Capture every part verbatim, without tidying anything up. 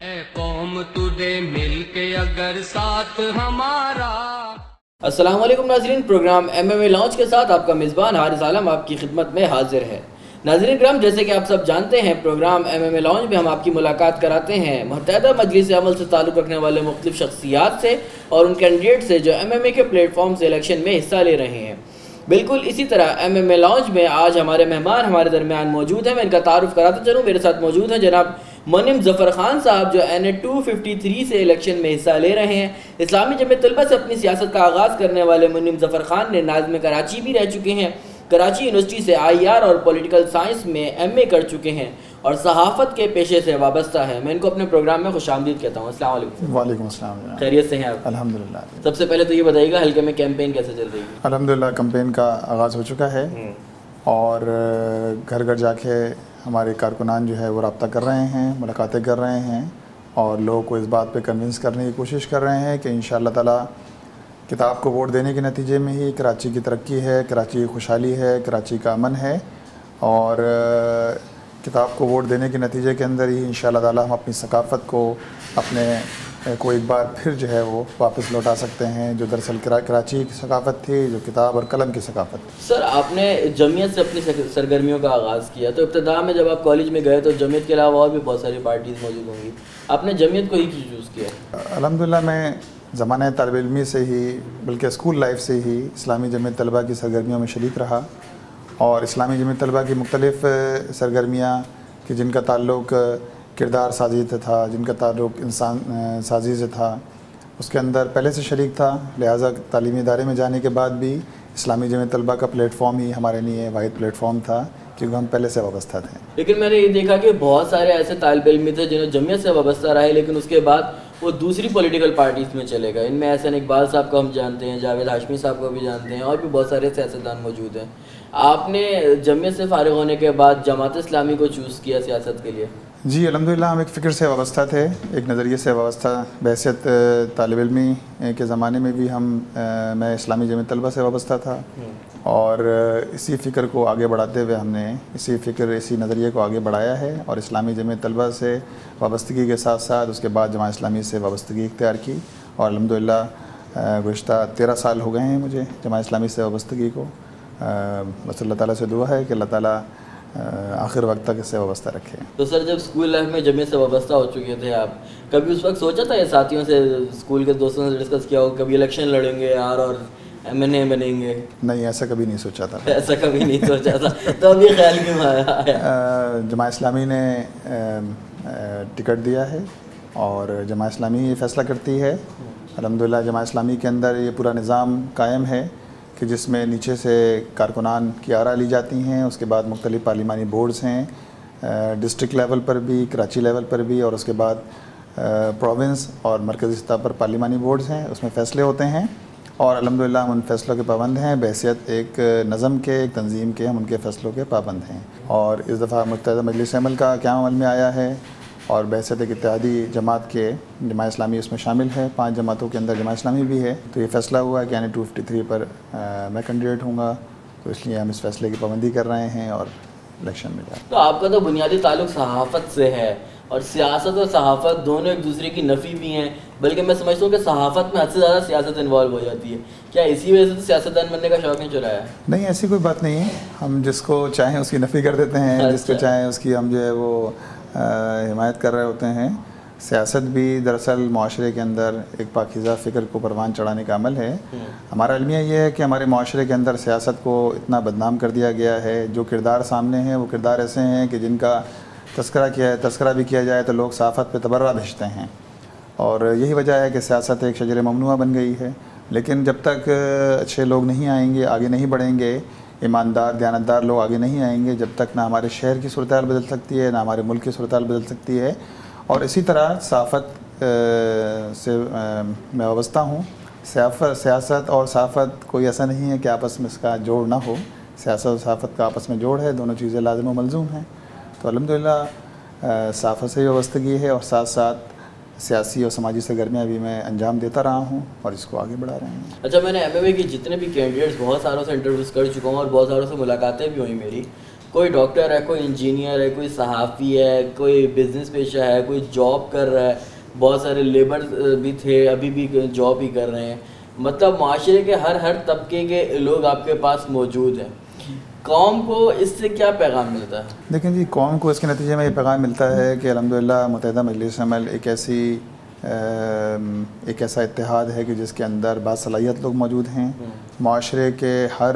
اے قوم تجھے مل کے اگر ساتھ ہمارا۔ السلام علیکم ناظرین، programme M M A launch کے ساتھ آپ کا میزبان حارث عالم آپ کی خدمت میں حاضر ہے۔ ناظرین کرام، جیسے کہ آپ سب جانتے ہیں، programme M M A launch میں ہم آپ کی ملاقات کراتے ہیں متحدہ مجلس عمل سے تعلق رکھنے والے مختلف شخصیات سے اور ان کینڈیڈیٹ سے جو ایم ایم اے کے پلیٹ فارم سے الیکشن میں حصہ لے رہے ہیں۔ بالکل اسی طرح ایم ایم اے لانچ میں آج ہمارے مہمان ہمارے درمیان موجود ہیں۔ میں ان کا تعارف کراتا چلوں۔ میرے ساتھ موجود ہیں جناب منم ظفر خان صاحب، جو N A two fifty three سے الیکشن میں حصہ لے رہے ہیں۔ اسلامی جمعیت طلبہ سے اپنی سیاست کا آغاز کرنے والے منم ظفر خان نے ناظم کراچی بھی رہ چکے ہیں، کراچی یونیورسٹی سے آئی آر اور پولیٹیکل سائنس میں ایم اے کر چکے ہیں اور صحافت کے پیشے سے وابستہ ہے۔ میں ان کو اپنے پروگرام میں خوش آمدید کہتا ہوں۔ السلام علیکم۔ وعلیکم السلام۔ خیریت سے ہیں آپ؟ الحمدللہ۔ سب سے پہلے تو یہ بتائیے گا، حلقے میں کیمپین کیسے چل رہی ہے؟ الحمدللہ کیمپین کا آغاز ہو چکا ہے اور گھر گھر جا کے ہمارے کارکنان جو ہے وہ رابطہ کر رہے ہیں، ملاقاتیں کر رہے ہیں اور لوگوں کو اس بات پہ کنونس کرنے کی کوشش کر رہے ہیں کہ انشاءاللہ تعالیٰ کتاب کو ووٹ دینے کے نتیجے میں ہی کراچی کی ترقی ہے، کراچی کی خوشحالی ہے، کراچی کا امن ہے، اور کتاب کو ووٹ دینے کے نتیجے کے اندر ہی انشاءاللہ تعالیٰ ہم اپنی ثقافت کو اپنے کو ایک بار پھر جو ہے وہ واپس لوٹا سکتے ہیں، جو دراصل کراچی کی ثقافت تھی، جو کتاب اور قلم کی ثقافت۔ سر، آپ نے جمعیت سے اپنی سرگرمیوں کا آغاز کیا، تو ابتدا میں جب آپ کالج میں گئے تو جمعیت کے علاوہ اور بھی بہت ساری پارٹیز موجود ہوں گی، آپ نے جمعیت کو ہی کیوں چوز کیا؟ الحمدللہ میں زمانہ طالب علمی سے ہی، بلکہ اسکول لائف سے ہی اسلامی جمعیت طلبہ کی سرگرمیوں میں شریک رہا، اور اسلامی جمعیت طلبہ کی مختلف سرگرمیاں کہ جن کا تعلق کردار سازی سے تھا، جن کا تعلق انسان سازی سے تھا، اس کے اندر پہلے سے شریک تھا، لہٰذا تعلیمی ادارے میں جانے کے بعد بھی اسلامی جمعیت طلبہ کا پلیٹ فارم ہی ہمارے لیے واحد پلیٹ فارم تھا، کیونکہ ہم پہلے سے وابستہ تھے۔ لیکن میں نے یہ دیکھا کہ بہت سارے ایسے طالب علم تھے جنہوں جمعیت سے وابستہ رہے، لیکن اس کے بعد وہ دوسری پولیٹیکل پارٹیز میں چلے گئے۔ ان میں احسن اقبال صاحب کو ہم جانتے ہیں، جاوید ہاشمی صاحب کو بھی جانتے ہیں، اور بھی بہت سارے سیاستدان موجود ہیں۔ آپ نے جمعیت سے فارغ ہونے کے بعد جماعت اسلامی کو چوز کیا سیاست کے لیے؟ جی الحمدللہ، ہم ایک فکر سے وابستہ تھے، ایک نظریے سے وابستہ۔ بحیثیت طالب علمی کے زمانے میں بھی ہم میں اسلامی جمعیت طلبہ سے وابستہ تھا، اور اسی فکر کو آگے بڑھاتے ہوئے ہم نے اسی فکر اسی نظریے کو آگے بڑھایا ہے، اور اسلامی جمعیت طلبہ سے وابستگی کے ساتھ ساتھ اس کے بعد جماعت اسلامی سے وابستگی اختیار کی، اور الحمدللہ گزشتہ تیرہ سال ہو گئے ہیں مجھے جماعت اسلامی سے وابستگی کو۔ بس اللہ تعالیٰ سے دعا ہے کہ اللہ تعالیٰ آخر وقت تک اس سے وابستہ رکھے۔ تو سر، جب اسکول لائف میں جمعیت سے وابستہ ہو چکے تھے آپ، کبھی اس وقت سوچا تھا یا ساتھیوں سے، اسکول کے دوستوں سے ڈسکس کیا ہو کبھی الیکشن لڑیں گے یار اور ایم این اے بنیں گے؟ نہیں، ایسا کبھی نہیں سوچا تھا۔ ایسا کبھی نہیں سوچا تھا، تو اب یہ خیال کیوں آیا؟ جماعت اسلامی نے ٹکٹ دیا ہے اور جماعت اسلامی یہ فیصلہ کرتی ہے۔ الحمدللہ جماعت اسلامی کے اندر یہ پورا نظام قائم ہے کہ جس میں نیچے سے کارکنان کی آراء لی جاتی ہیں، اس کے بعد مختلف پارلیمانی بورڈز ہیں، ڈسٹرکٹ لیول پر بھی، کراچی لیول پر بھی، اور اس کے بعد پروونس اور مرکزی سطح پر پارلیمانی بورڈز ہیں، اس میں فیصلے ہوتے ہیں، اور الحمدللہ ہم ان فیصلوں کے پابند ہیں۔ بحیثیت ایک نظم کے، ایک تنظیم کے، ہم ان کے فیصلوں کے پابند ہیں، اور اس دفعہ متحدہ مجلس عمل کا قیام عمل میں آیا ہے، اور بحیثیت ایک اتحادی جماعت کے جماعت اسلامی اس میں شامل ہے، پانچ جماعتوں کے اندر جماعت اسلامی بھی ہے، تو یہ فیصلہ ہوا ہے کہ یعنی ٹو ففٹی تھری پر میں کینڈیڈیٹ ہوں گا، تو اس لیے ہم اس فیصلے کی پابندی کر رہے ہیں اور الیکشن میں جائیں۔ تو آپ کا تو بنیادی تعلق صحافت سے ہے، اور سیاست اور صحافت دونوں ایک دوسرے کی نفی بھی ہیں، بلکہ میں سمجھتا ہوں کہ صحافت میں حد سے زیادہ سیاست انوالو ہو جاتی ہے۔ کیا اسی وجہ سے تو سیاستدان بننے کا شوق نہیں چرایا ہے؟ نہیں، ایسی کوئی بات نہیں ہے، ہم جس کو چاہیں اس کی نفی کر دیتے ہیں، جس کو چاہیں اس کی ہم جو ہے وہ حمایت کر رہے ہوتے ہیں۔ سیاست بھی دراصل معاشرے کے اندر ایک پاکیزہ فکر کو پروان چڑھانے کا عمل ہے۔ ہمارا المیہ یہ ہے کہ ہمارے معاشرے کے اندر سیاست کو اتنا بدنام کر دیا گیا ہے، جو کردار سامنے ہیں وہ کردار ایسے ہیں کہ جن کا تذکرہ کیا ہے تذکرہ بھی کیا جائے تو لوگ صحافت پہ تبرہ بھیجتے ہیں، اور یہی وجہ ہے کہ سیاست ایک شجر ممنوعہ بن گئی ہے۔ لیکن جب تک اچھے لوگ نہیں آئیں گے، آگے نہیں بڑھیں گے، ایماندار دیانتدار لوگ آگے نہیں آئیں گے، جب تک نہ ہمارے شہر کی صورتحال بدل سکتی ہے، نہ ہمارے ملک کی صورتحال بدل سکتی ہے۔ اور اسی طرح صحافت سے میں وابستہ ہوں۔ سیاست اور صحافت کوئی ایسا نہیں ہے کہ آپس میں اس کا جوڑ نہ ہو، سیاست اور صحافت کا آپس میں جوڑ ہے، دونوں چیزیں لازم و ملزوم ہیں۔ تو الحمدللہ صحافت سے وابستگی ہے، اور ساتھ ساتھ سیاسی اور سماجی سرگرمیاں بھی میں انجام دیتا رہا ہوں اور اس کو آگے بڑھا رہے ہیں۔ اچھا، میں نے ایم ایم اے کی جتنے بھی کینڈیڈیٹس بہت ساروں سے انٹرویوز کر چکا ہوں اور بہت ساروں سے ملاقاتیں بھی ہوئی میری، کوئی ڈاکٹر ہے, کوئی انجینئر ہے, کوئی صحافی ہے, کوئی بزنس پیشہ ہے, کوئی جاب کر رہا ہے, بہت سارے لیبر بھی تھے, ابھی بھی جاب ہی کر رہے ہیں. مطلب معاشرے کے ہر ہر طبقے کے لوگ آپ کے پاس موجود ہیں. قوم کو اس سے کیا پیغام ملتا ہے؟ دیکھیں جی, قوم کو اس کے نتیجے میں یہ پیغام ملتا ہے کہ الحمدللہ متحدہ مجلس عمل ایک ایسی ایک ایسا اتحاد ہے کہ جس کے اندر باصلاحیت لوگ موجود ہیں, معاشرے کے ہر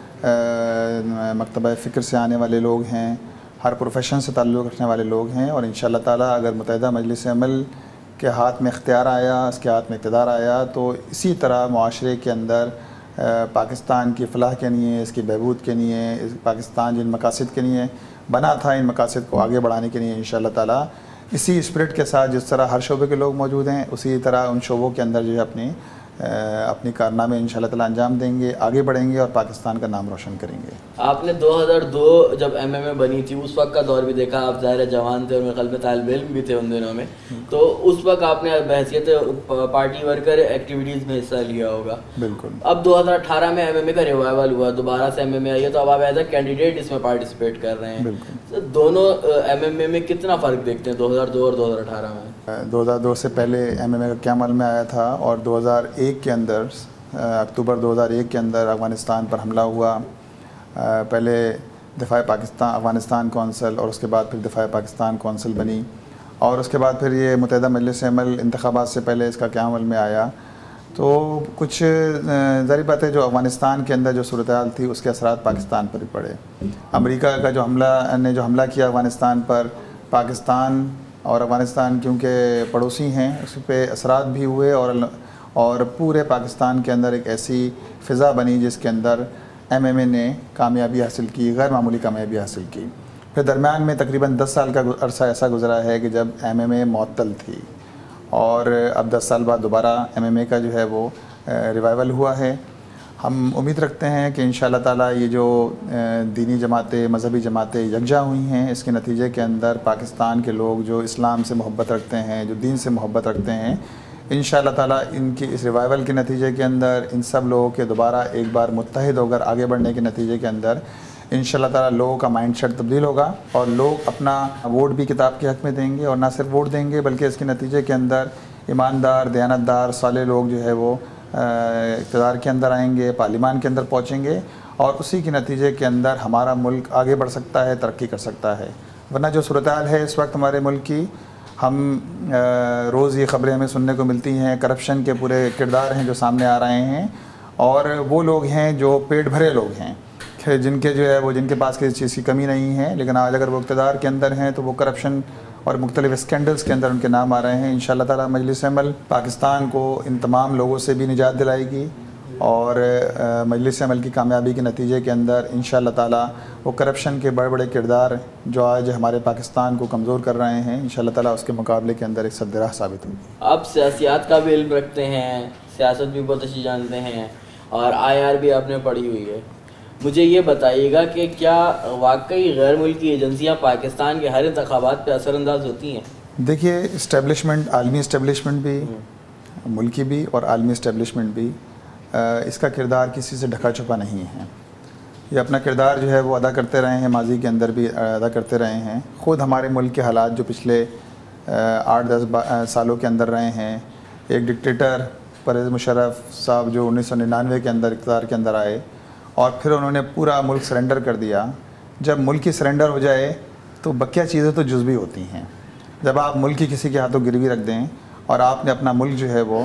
مکتبہ فکر سے آنے والے لوگ ہیں, ہر پروفیشن سے تعلق رکھنے والے لوگ ہیں, اور انشاءاللہ تعالیٰ اگر متحدہ مجلس عمل کے ہاتھ میں اختیار آیا, اس کے ہاتھ میں اقتدار آیا, تو اسی طرح معاشرے کے اندر پاکستان کی فلاح کے لیے, اس کی بہبود کے لیے, پاکستان جن مقاصد کے لیے بنا تھا, ان مقاصد کو آگے بڑھانے کے لیے انشاءاللہ تعالیٰ اسی اسپرٹ کے ساتھ جس طرح ہر شعبے کے لوگ موجود ہیں, اسی طرح ان شعبوں کے اندر جو ہے اپنی اپنی کارنامے انشاءاللہ تعالیٰ انجام دیں گے, آگے بڑھیں گے اور پاکستان کا نام روشن کریں گے. آپ نے دو ہزار دو جب ایم ایم اے بنی تھی اس وقت کا دور بھی دیکھا, آپ ظاہر جوان تھے اور میرے خیال میں طالب علم بھی تھے ان دنوں میں, تو اس وقت آپ نے بحیثیت پارٹی ورکر ایکٹیویٹیز میں حصہ لیا ہوگا. بالکل. اب دو ہزار اٹھارہ میں ایم ایم اے کا ریوائول ہوا, دوبارہ سے ایم ایم اے آئی ہے, تو اب آپ ایز اے کینڈیڈیٹ اس میں پارٹیسپیٹ کر رہے ہیں. بالکل. دونوں ایم ایم اے میں کتنا فرق دیکھتے ہیں دو ہزار دو اور دو ہزار اٹھارہ میں؟ دو ہزار دو سے پہلے ایم ایم اے کا کیا عمل میں آیا تھا, اور دو ہزار ایک کے اندر اکتوبر دو ہزار ایک کے اندر افغانستان پر حملہ ہوا. پہلے دفاع پاکستان افغانستان کونسل اور اس کے بعد پھر دفاع پاکستان کونسل بنی, اور اس کے بعد پھر یہ متحدہ مجلس عمل انتخابات سے پہلے اس کا کیا عمل میں آیا. تو کچھ ظاہری بات ہے جو افغانستان کے اندر جو صورتحال تھی اس کے اثرات پاکستان پر بھی پڑے. امریکہ کا جو حملہ نے جو حملہ کیا افغانستان پر, پاکستان اور افغانستان کیونکہ پڑوسی ہیں اس پہ اثرات بھی ہوئے, اور اور پورے پاکستان کے اندر ایک ایسی فضا بنی جس کے اندر ایم ایم اے نے کامیابی حاصل کی, غیر معمولی کامیابی حاصل کی. پھر درمیان میں تقریباً دس سال کا عرصہ ایسا گزرا ہے کہ جب ایم ایم اے معطل تھی, اور اب دس سال بعد دوبارہ ایم ایم اے کا جو ہے وہ ریوائول ہوا ہے. ہم امید رکھتے ہیں کہ انشاءاللہ تعالیٰ یہ جو دینی جماعتیں, مذہبی جماعتیں یکجا ہوئی ہیں, اس کے نتیجے کے اندر پاکستان کے لوگ جو اسلام سے محبت رکھتے ہیں, جو دین سے محبت رکھتے ہیں, انشاءاللہ تعالیٰ ان کی اس ریوائول کے نتیجے کے اندر ان سب لوگوں کے دوبارہ ایک بار متحد ہو کر آگے بڑھنے کے نتیجے کے اندر انشاءاللہ تعالیٰ لوگوں کا مائنڈ سیٹ تبدیل ہوگا, اور لوگ اپنا ووٹ بھی کتاب کے حق میں دیں گے, اور نہ صرف ووٹ دیں گے بلکہ اس کے نتیجے کے اندر ایماندار, دیانتدار, صالح لوگ جو ہے وہ اقتدار کے اندر آئیں گے, پارلیمان کے اندر پہنچیں گے, اور اسی کے نتیجے کے اندر ہمارا ملک آگے بڑھ سکتا ہے, ترقی کر سکتا ہے. ورنہ جو صورتحال ہے اس وقت ہمارے ملک کی, ہم روز یہ خبریں ہمیں سننے کو ملتی ہیں, کرپشن کے پورے کردار ہیں جو سامنے آ رہے ہیں, اور وہ لوگ ہیں جو پیٹ بھرے لوگ ہیں, جن کے جو ہے وہ جن کے پاس کسی چیز کی کمی نہیں ہے, لیکن آج اگر وہ اقتدار کے اندر ہیں تو وہ کرپشن اور مختلف اسکینڈلز کے اندر ان کے نام آ رہے ہیں. انشاءاللہ تعالیٰ مجلس عمل پاکستان کو ان تمام لوگوں سے بھی نجات دلائے گی, اور مجلس عمل کی کامیابی کے نتیجے کے اندر انشاءاللہ تعالیٰ وہ کرپشن کے بڑے بڑے کردار جو آج ہمارے پاکستان کو کمزور کر رہے ہیں, انشاءاللہ تعالیٰ اس کے مقابلے کے اندر ایک سد راہ ثابت ہوگی. آپ سیاسیات کا بھی علم رکھتے ہیں, سیاست بھی بہت اچھی جانتے ہیں, اور آئی آر بھی آپ نے پڑھی ہوئی ہے. مجھے یہ بتائیے گا کہ کیا واقعی غیر ملکی ایجنسیاں پاکستان کے ہر انتخابات پہ اثر انداز ہوتی ہیں؟ دیکھیے, اسٹیبلشمنٹ, عالمی اسٹیبلشمنٹ بھی, ملکی بھی اور عالمی اسٹیبلشمنٹ بھی, اس کا کردار کسی سے ڈھکا چھپا نہیں ہے. یہ اپنا کردار جو ہے وہ ادا کرتے رہے ہیں, ماضی کے اندر بھی ادا کرتے رہے ہیں. خود ہمارے ملک کے حالات جو پچھلے آٹھ دس سالوں کے اندر رہے ہیں, ایک ڈکٹیٹر پرویز مشرف صاحب جو انیس سو ننانوے کے اندر اقتدار کے اندر آئے, اور پھر انہوں نے پورا ملک سرنڈر کر دیا. جب ملک کی سرنڈر ہو جائے تو بقیہ چیزیں تو جزوی ہوتی ہیں. جب آپ ملک کی کسی کے ہاتھوں گروی رکھ دیں, اور آپ نے اپنا ملک جو ہے وہ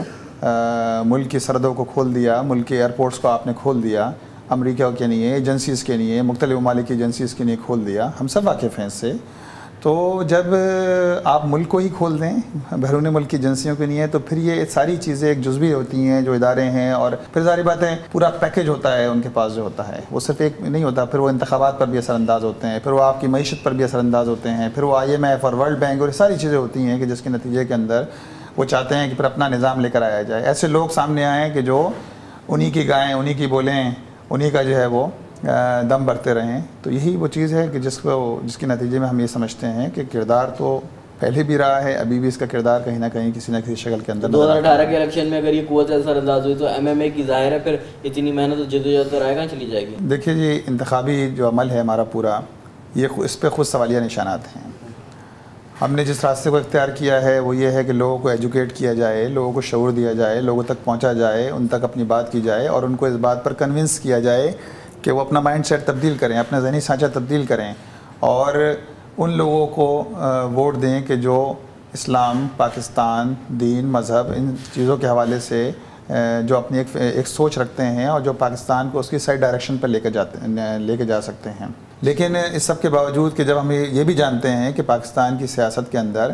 ملک کی سرحدوں کو کھول دیا, ملک کے ایئرپورٹس کو آپ نے کھول دیا, امریکہ کے لیے ایجنسیز کے لیے, مختلف ممالک کی ایجنسیز کے لیے کھول دیا, ہم سب واقف ہیں اس سے. تو جب آپ ملک کو ہی کھول دیں بیرون ملک کی ایجنسیوں کے لیے, تو پھر یہ ساری چیزیں ایک جزوی ہوتی ہیں جو ادارے ہیں, اور پھر ظاہری بات ہے پورا پیکج ہوتا ہے ان کے پاس جو ہوتا ہے, وہ صرف ایک نہیں ہوتا. پھر وہ انتخابات پر بھی اثر انداز ہوتے ہیں, پھر وہ آپ کی معیشت پر بھی اثر انداز ہوتے ہیں, پھر وہ آئی ایم ایف اور ورلڈ بینک اور ساری چیزیں ہوتی ہیں کہ جس کے نتیجے کے اندر وہ چاہتے ہیں کہ پھر اپنا نظام لے کر آیا جائے. ایسے لوگ سامنے آئیں کہ جو انہی کی گائیں, انہی کی بولیں, انہی کا جو ہے وہ دم بھرتے رہیں. تو یہی وہ چیز ہے کہ جس کو جس کے نتیجے میں ہم یہ سمجھتے ہیں کہ کردار تو پہلے بھی رہا ہے, ابھی بھی اس کا کردار کہیں نہ کہیں کسی نہ کسی شکل کے اندر. دو ہزار اٹھارہ کے الیکشن میں اگر یہ قوت اثر انداز ہوئی تو ایم ایم اے کی ظاہر ہے پھر اتنی محنت و جدوجہد تو رائے گاں چلی جائے گی. دیکھیے جی, انتخابی جو عمل ہے ہمارا پورا, یہ اس پہ خود سوالیہ نشانات ہیں۔ ہم نے جس راستے کو اختیار کیا ہے وہ یہ ہے کہ لوگوں کو ایجوکیٹ کیا جائے، لوگوں کو شعور دیا جائے، لوگوں تک پہنچا جائے، ان تک اپنی بات کی جائے اور ان کو اس بات پر کنونس کیا جائے کہ وہ اپنا مائنڈ سیٹ تبدیل کریں، اپنا ذہنی سانچہ تبدیل کریں اور ان لوگوں کو ووٹ دیں کہ جو اسلام، پاکستان، دین، مذہب، ان چیزوں کے حوالے سے جو اپنی ایک ایک سوچ رکھتے ہیں اور جو پاکستان کو اس کی صحیح ڈائریکشن پر لے کے جاتے لے کے جا سکتے ہیں۔ لیکن اس سب کے باوجود کہ جب ہم یہ بھی جانتے ہیں کہ پاکستان کی سیاست کے اندر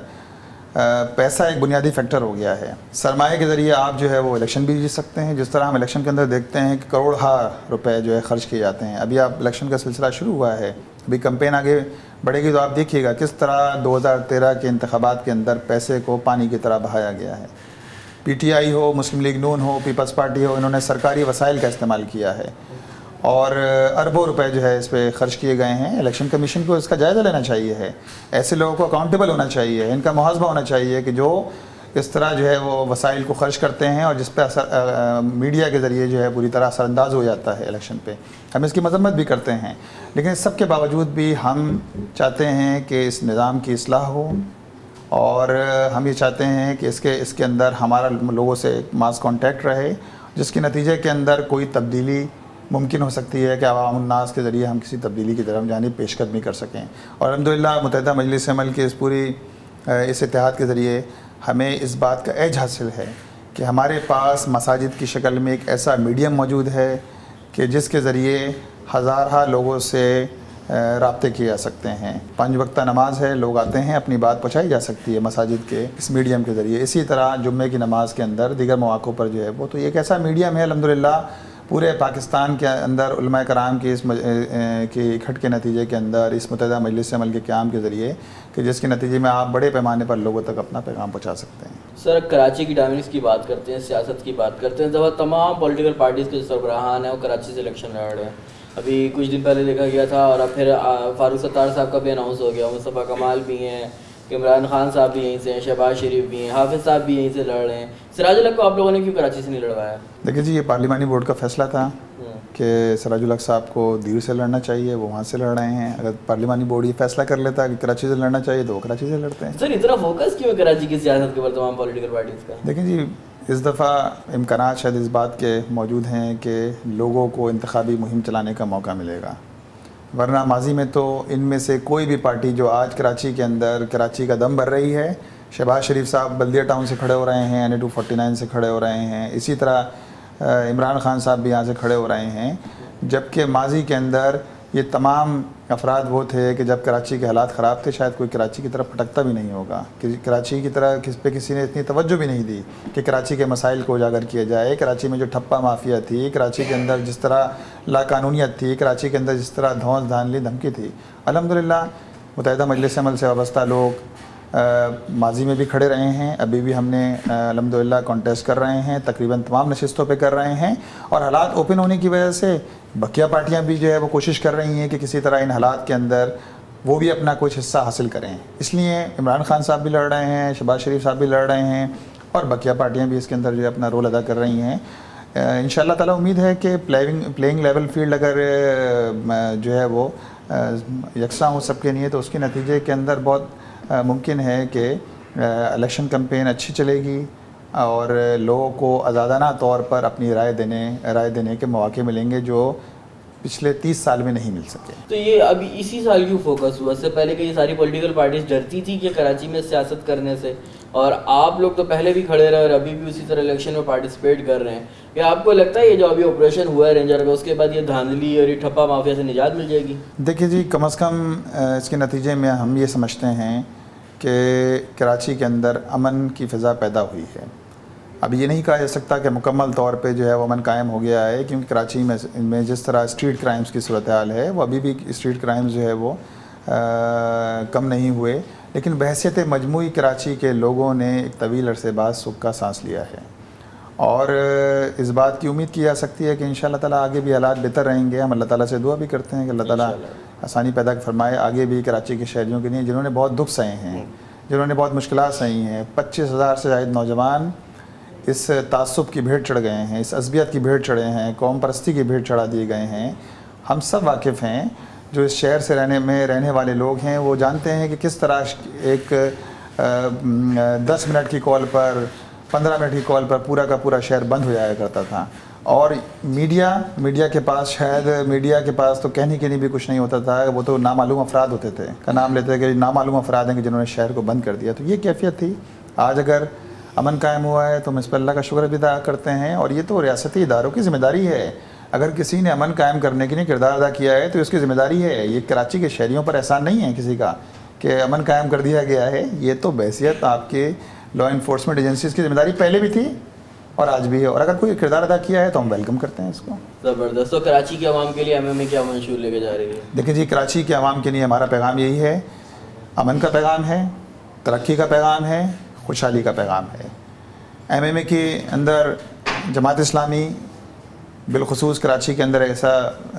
پیسہ ایک بنیادی فیکٹر ہو گیا ہے، سرمایہ کے ذریعے آپ جو ہے وہ الیکشن بھی جیت سکتے ہیں، جس طرح ہم الیکشن کے اندر دیکھتے ہیں کہ کروڑ ہا روپے جو ہے خرچ کیے جاتے ہیں۔ ابھی آپ الیکشن کا سلسلہ شروع ہوا ہے، ابھی کمپین آگے بڑھے گی تو آپ دیکھیے گا کس طرح دو ہزار تیرہ کے انتخابات کے اندر پیسے کو پانی کی طرح بہایا گیا ہے۔ پی ٹی آئی ہو، مسلم لیگ نون ہو، پیپلز پارٹی ہو، انہوں نے سرکاری وسائل کا استعمال کیا ہے اور اربوں روپے جو ہے اس پہ خرچ کیے گئے ہیں۔ الیکشن کمیشن کو اس کا جائزہ لینا چاہیے ہے، ایسے لوگوں کو اکاؤنٹیبل ہونا چاہیے، ان کا محاسبہ ہونا چاہیے کہ جو اس طرح جو ہے وہ وسائل کو خرچ کرتے ہیں اور جس پہ اثر میڈیا کے ذریعے جو ہے پوری طرح اثر انداز ہو جاتا ہے الیکشن پہ۔ ہم اس کی مذمت بھی کرتے ہیں، لیکن اس سب کے باوجود بھی ہم چاہتے ہیں کہ اس نظام کی اصلاح ہو اور ہم یہ چاہتے ہیں کہ اس کے اس کے اندر ہمارا لوگوں سے ماس کانٹیکٹ رہے، جس کے نتیجے کے اندر کوئی تبدیلی ممکن ہو سکتی ہے کہ عوام الناس کے ذریعے ہم کسی تبدیلی کی طرف جانب پیش قدمی کر سکیں۔ اور الحمدللہ متحدہ مجلس عمل کی اس پوری اس اتحاد کے ذریعے ہمیں اس بات کا عیج حاصل ہے کہ ہمارے پاس مساجد کی شکل میں ایک ایسا میڈیم موجود ہے کہ جس کے ذریعے ہزارہ لوگوں سے رابطے کیے جا سکتے ہیں۔ پانچ وقتہ نماز ہے، لوگ آتے ہیں، اپنی بات پہنچائی جا سکتی ہے مساجد کے اس میڈیم کے ذریعے۔ اسی طرح جمعے کی نماز کے اندر دیگر مواقع پر جو ہے وہ تو ایک ایسا میڈیم ہے الحمدللہ پورے پاکستان کے اندر علماء کرام کی اس کی اکٹھ کے نتیجے کے اندر اس متحدہ مجلس عمل کے قیام کے ذریعے کہ جس کے نتیجے میں آپ بڑے پیمانے پر لوگوں تک اپنا پیغام پہنچا سکتے ہیں۔ سر کراچی کی ڈائنامکس کی بات کرتے ہیں، سیاست کی بات کرتے ہیں، جب تمام پولیٹیکل پارٹیز کے جو سربراہان ہیں وہ کراچی سے الیکشن لڑ رہے ہیں۔ ابھی کچھ دن پہلے دیکھا گیا تھا اور اب پھر فاروق ستار صاحب کا بھی اناؤنس ہو گیا، مصطفیٰ کمال بھی ہیں، عمران خان صاحب بھی یہیں سے ہیں، شہباز شریف بھی ہیں، حافظ صاحب بھی یہیں سے لڑ رہے ہیں۔ سراج الحق کو آپ لوگوں نے کیوں کراچی سے نہیں لڑوایا؟ دیکھیے جی، یہ پارلیمانی بورڈ کا فیصلہ تھا کہ سراج الحق صاحب کو دیر سے لڑنا چاہیے، وہ وہاں سے لڑ رہے ہیں۔ اگر پارلیمانی بورڈ یہ فیصلہ کر لیتا کہ کراچی سے لڑنا چاہیے تو وہ کراچی سے لڑتے ہیں۔ سر اتنا فوکس کیوں ہے کراچی کی سیاست کے اوپر تمام پولیٹیکل پارٹیز کا؟ دیکھیں جی، اس دفعہ امکانات شاید اس بات کے موجود ہیں کہ لوگوں کو انتخابی مہم چلانے کا موقع ملے گا، ورنہ ماضی میں تو ان میں سے کوئی بھی پارٹی جو آج کراچی کے اندر کراچی کا دم بھر رہی ہے، شہباز شریف صاحب بلدیہ ٹاؤن سے کھڑے ہو رہے ہیں، N A two forty nine سے کھڑے ہو رہے ہیں، اسی طرح عمران خان صاحب بھی یہاں سے کھڑے ہو رہے ہیں، جبکہ ماضی کے اندر یہ تمام افراد وہ تھے کہ جب کراچی کے حالات خراب تھے شاید کوئی کراچی کی طرف پھٹکتا بھی نہیں ہوگا، کہ کراچی کی طرح کس پہ کسی نے اتنی توجہ بھی نہیں دی کہ کراچی کے مسائل کو اجاگر کیا جائے۔ کراچی میں جو ٹھپا مافیا تھی، کراچی کے اندر جس طرح لا قانونیت تھی، کراچی کے اندر جس طرح دھونس دھاندلی دھمکی تھی، الحمدللہ متحدہ مجلس عمل سے وابستہ لوگ ماضی میں بھی کھڑے رہے ہیں، ابھی بھی ہم نے الحمدللہ کانٹیسٹ کر رہے ہیں، تقریباً تمام نشستوں پہ کر رہے ہیں، اور حالات اوپن ہونے کی وجہ سے بقیہ پارٹیاں بھی جو ہے وہ کوشش کر رہی ہیں کہ کسی طرح ان حالات کے اندر وہ بھی اپنا کچھ حصہ حاصل کریں۔ اس لیے عمران خان صاحب بھی لڑ رہے ہیں، شہباز شریف صاحب بھی لڑ رہے ہیں، اور بقیہ پارٹیاں بھی اس کے اندر جو ہے اپنا رول ادا کر رہی ہیں۔ انشاءاللہ تعالیٰ امید ہے کہ پلیئنگ پلیئنگ لیول فیلڈ اگر جو ہے وہ یکساں ہو سب کے لیے تو اس کے نتیجے کے اندر بہت ممکن ہے کہ الیکشن کمپین اچھی چلے گی اور لوگوں کو آزادانہ طور پر اپنی رائے دینے رائے دینے کے مواقع ملیں گے جو پچھلے تیس سال میں نہیں مل سکے۔ تو یہ ابھی اسی سال کیوں فوکس ہوا؟ اس سے پہلے کہ یہ ساری پولیٹیکل پارٹیز ڈرتی تھی کہ کراچی میں سیاست کرنے سے، اور آپ لوگ تو پہلے بھی کھڑے رہے اور ابھی بھی اسی طرح الیکشن میں پارٹیسپیٹ کر رہے ہیں، کیا آپ کو لگتا ہے یہ جو ابھی آپریشن ہوا ہے رینجر کا اس کے بعد یہ دھاندلی اور یہ ٹھپا مافیا سے نجات مل جائے گی؟ دیکھیے جی، کم از کم اس کے نتیجے میں ہم یہ سمجھتے ہیں کہ کراچی کے اندر امن کی فضا پیدا ہوئی ہے۔ اب یہ نہیں کہا جا سکتا کہ مکمل طور پہ جو ہے وہ امن قائم ہو گیا ہے، کیونکہ کراچی میں میں جس طرح اسٹریٹ کرائمز کی صورتحال ہے وہ ابھی بھی اسٹریٹ کرائمز جو ہے وہ کم نہیں ہوئے، لیکن بحیثیت مجموعی کراچی کے لوگوں نے ایک طویل عرصے بعد سکھ کا سانس لیا ہے، اور اس بات کی امید کی جا سکتی ہے کہ انشاءاللہ تعالیٰ آگے بھی حالات بہتر رہیں گے۔ ہم اللہ تعالیٰ سے دعا بھی کرتے ہیں کہ اللہ تعالیٰ آسانی پیدا فرمائے آگے بھی کراچی کے شہریوں کے لیے جنہوں نے بہت دکھ سہے ہیں، جنہوں نے بہت مشکلات سہی ہیں۔ پچیس ہزار سے زائد نوجوان اس تعصب کی بھیڑ چڑھ گئے ہیں، اس عصبیت کی بھیڑ چڑھے ہیں، قوم پرستی کی بھیڑ چڑھا دیے گئے ہیں۔ ہم سب واقف ہیں جو اس شہر سے رہنے میں رہنے والے لوگ ہیں وہ جانتے ہیں کہ کس طرح ایک دس منٹ کی کال پر پندرہ منٹ کی کال پر پورا کا پورا شہر بند ہو جایا کرتا تھا، اور میڈیا میڈیا کے پاس شاید میڈیا کے پاس تو کہنے کے لیے بھی کچھ نہیں ہوتا تھا، وہ تو نامعلوم افراد ہوتے تھے کا نام لیتے تھے کہ نامعلوم افراد ہیں کہ جنہوں نے شہر کو بند کر دیا. تو یہ کیفیت تھی. آج اگر امن قائم ہوا ہے تو ہم اس پر اللہ کا شکر بھی ادا کرتے ہیں، اور یہ تو ریاستی اداروں کی ذمہ داری ہے. اگر کسی نے امن قائم کرنے کے لیے کردار ادا کیا ہے تو اس کی ذمہ داری ہے. یہ کراچی کے شہریوں پر احسان نہیں ہے کسی کا کہ امن قائم کر دیا گیا ہے. یہ تو بحیثیت آپ کے لا انفورسمنٹ ایجنسیز کی ذمہ داری پہلے بھی تھی اور آج بھی ہے، اور اگر کوئی کردار ادا کیا ہے تو ہم ویلکم کرتے ہیں اس کو. زبردست. تو کراچی کے عوام کے لیے ایم ایم اے کیا منشور لے کے جا رہی ہے؟ دیکھیں جی، کراچی کے عوام کے لیے ہمارا پیغام یہی ہے، امن کا پیغام ہے، ترقی کا پیغام ہے، خوشحالی کا پیغام ہے. ایم ایم اے کے اندر جماعت اسلامی بالخصوص کراچی کے اندر ایسا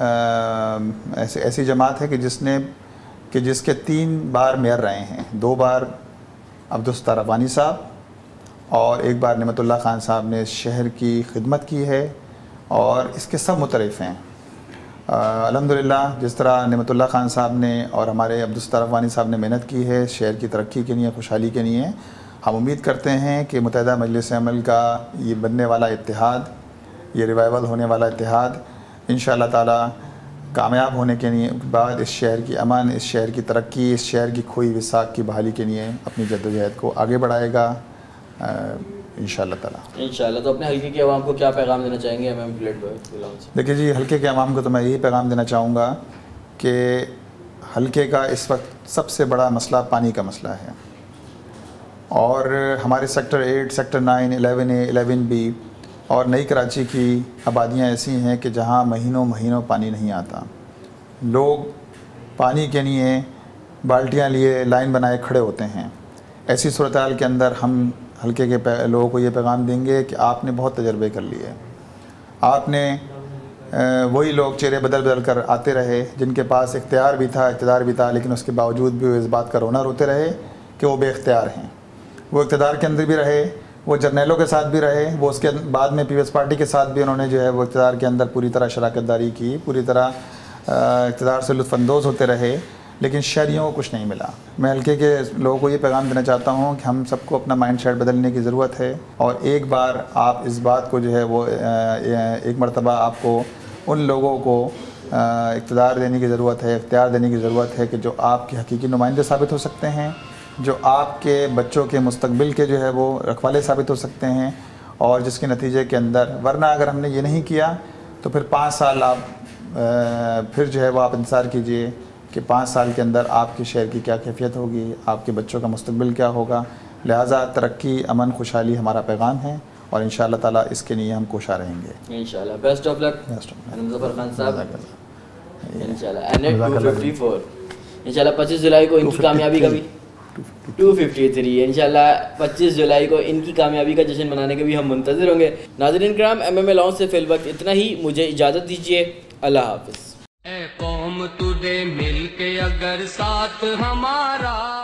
ایسی ایسی جماعت ہے کہ جس نے کہ جس کے تین بار میئر رہے ہیں. دو بار عبدالستار افغانی صاحب اور ایک بار نعمت اللہ خان صاحب نے شہر کی خدمت کی ہے، اور اس کے سب مترف ہیں. الحمدللہ جس طرح نعمت اللہ خان صاحب نے اور ہمارے عبدالستار افغانی صاحب نے محنت کی ہے شہر کی ترقی کے لیے، خوشحالی کے لیے، ہم امید کرتے ہیں کہ متحدہ مجلس عمل کا یہ بننے والا اتحاد، یہ ریوائول ہونے والا اتحاد انشاءاللہ تعالی کامیاب ہونے کے لیے بعد اس شہر کی امن، اس شہر کی ترقی، اس شہر کی کھوئی وساخ کی بحالی کے لیے اپنی جدوجہد کو آگے بڑھائے گا انشاءاللہ تعالی. انشاءاللہ. تو اپنے حلقے کے عوام کو کیا پیغام دینا چاہیں گے ایم ایم پلیٹ بوائے؟ دیکھیے جی، حلقے کے عوام کو تو میں یہی پیغام دینا چاہوں گا کہ حلقے کا اس وقت سب سے بڑا مسئلہ پانی کا مسئلہ ہے، اور ہمارے sector eight, sector nine, eleven A, eleven B اور نئی کراچی کی آبادیاں ایسی ہیں کہ جہاں مہینوں مہینوں پانی نہیں آتا. لوگ پانی کے لیے بالٹیاں لیے لائن بنائے کھڑے ہوتے ہیں. ایسی صورتحال کے اندر ہم حلقے کے لوگوں کو یہ پیغام دیں گے کہ آپ نے بہت تجربے کر لیے. آپ نے وہی لوگ چہرے بدل بدل کر آتے رہے جن کے پاس اختیار بھی تھا، اقتدار بھی تھا، لیکن اس کے باوجود بھی وہ اس بات کا رونا روتے رہے کہ وہ بے اختیار ہیں. وہ اقتدار کے اندر بھی رہے، وہ جرنیلوں کے ساتھ بھی رہے، وہ اس کے بعد میں پیپلز پارٹی کے ساتھ بھی انہوں نے جو ہے وہ اقتدار کے اندر پوری طرح شراکت داری کی، پوری طرح اقتدار سے لطف اندوز ہوتے رہے، لیکن شہریوں کو کچھ نہیں ملا. میں حلقے کے لوگوں کو یہ پیغام دینا چاہتا ہوں کہ ہم سب کو اپنا مائنڈ سیٹ بدلنے کی ضرورت ہے، اور ایک بار آپ اس بات کو جو ہے وہ ایک مرتبہ آپ کو ان لوگوں کو اقتدار دینے کی ضرورت ہے، اختیار دینے کی ضرورت ہے کہ جو آپ کے حقیقی نمائندے ثابت ہو سکتے ہیں، جو آپ کے بچوں کے مستقبل کے جو ہے وہ رکھوالے ثابت ہو سکتے ہیں، اور جس کے نتیجے کے اندر ورنہ اگر ہم نے یہ نہیں کیا تو پھر پانچ سال آپ پھر جو ہے وہ آپ انتظار کیجئے کہ پانچ سال کے اندر آپ کے شہر کی کیا کیفیت ہوگی، آپ کے بچوں کا مستقبل کیا ہوگا. لہٰذا ترقی، امن، خوشحالی ہمارا پیغام ہے، اور انشاءاللہ تعالیٰ اس کے لیے ہم کوشاں رہیں گے. انشاءاللہ. Best of luck Muzaffar Khan صاحب. انشاءاللہ. اینٹ ٹو ففٹی فور انشاءاللہ پچیس جولائی کو ان کی کامیابی کا بھی ٹو ففٹی تھری انشاءاللہ پچیس جولائی کو ان کی کامیابی کا جشن منانے کے بھی ہم منتظر ہوں گے. ناظرین کرام، ایم ایم اے لاؤنج سے فی الوقت اتنا ہی. مجھے اجازت دیجیے. اللہ حافظ. اے قوم تجھے مل کے اگر ساتھ ہمارا